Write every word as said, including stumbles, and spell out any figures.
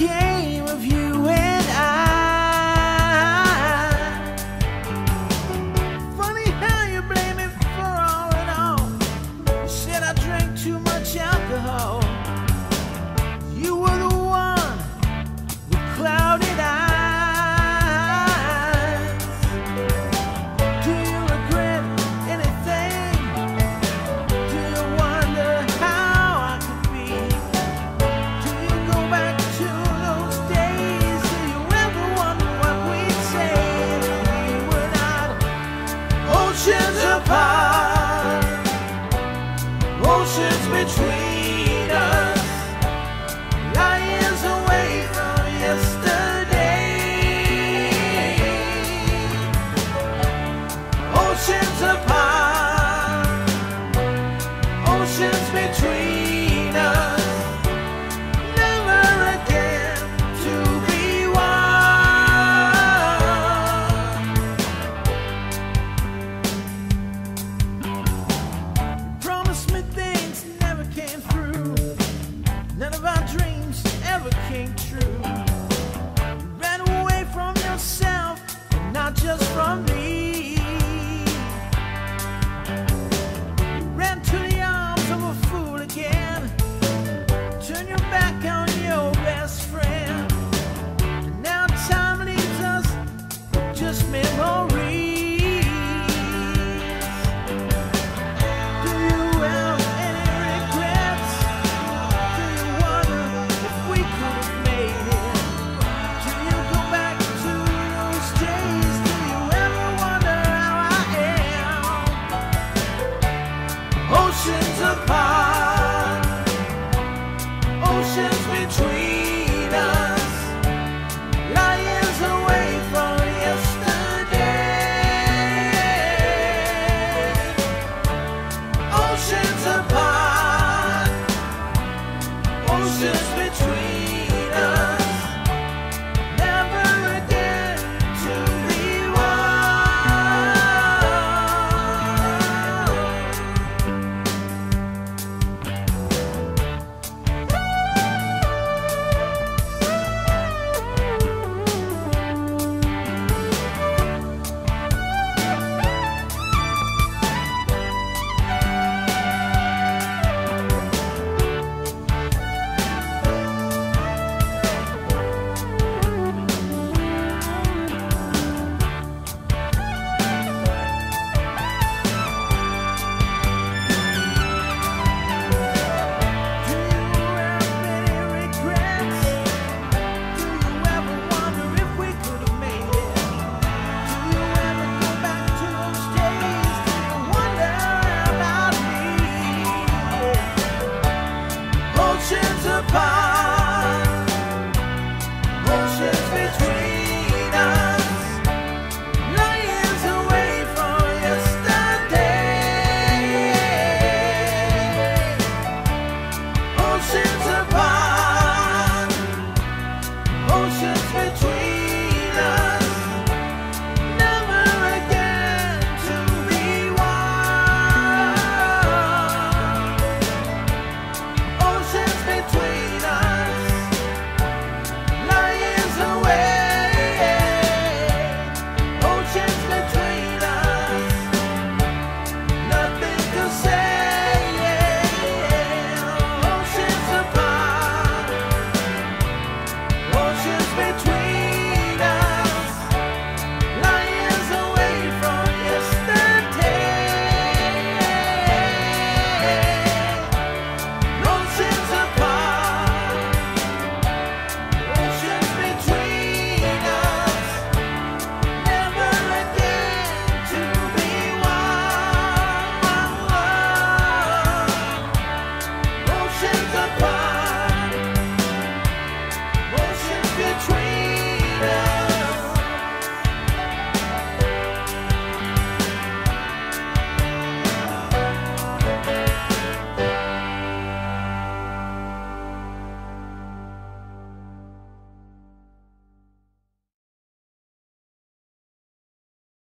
game of you and I. Funny how you blame me for all in all. You said I drank too much alcohol. You were the one with clouded eyes. Do you regret anything? Do you wonder how I could be? Do you go back to those days? Do you ever wonder what we'd say if we were not oceans apart, oceans between us, lions away from yesterday, oceans apart, oceans between us, never again to be one. You promised me things never came through. None of our dreams ever came true. You ran away from yourself, and not just from me.